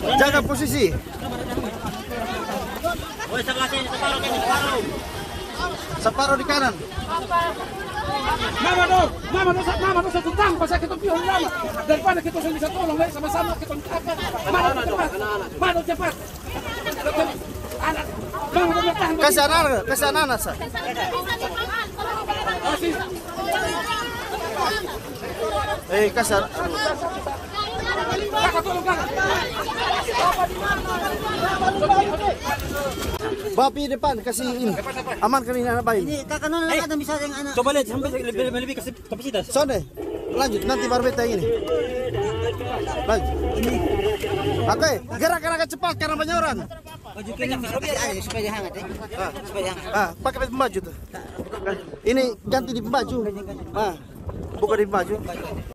Jaga posisi. Separuh di kanan. Mama do satu tanpa saya kita pion lama. Daripada kita bisa tolong sama-sama kita apa. Mano cepat. Anak. Mama do tahan. Ke sana sa. Kasar. Kakak tolong kakak. Bapi depan kasih ini. Aman kan ini anak bayi. Ini kakak nona ada bisa yang anak. Coba lihat sampai lebih kapasitas. Sone, lanjut nanti baru beta yang ini. Lanjut. Oke, gerak cepat karena banyak orang. Baju kini supaya hangat ya. Supaya hangat. Pakai pembaju tuh. Ini ganti di pembaju. Bukan di pembaju.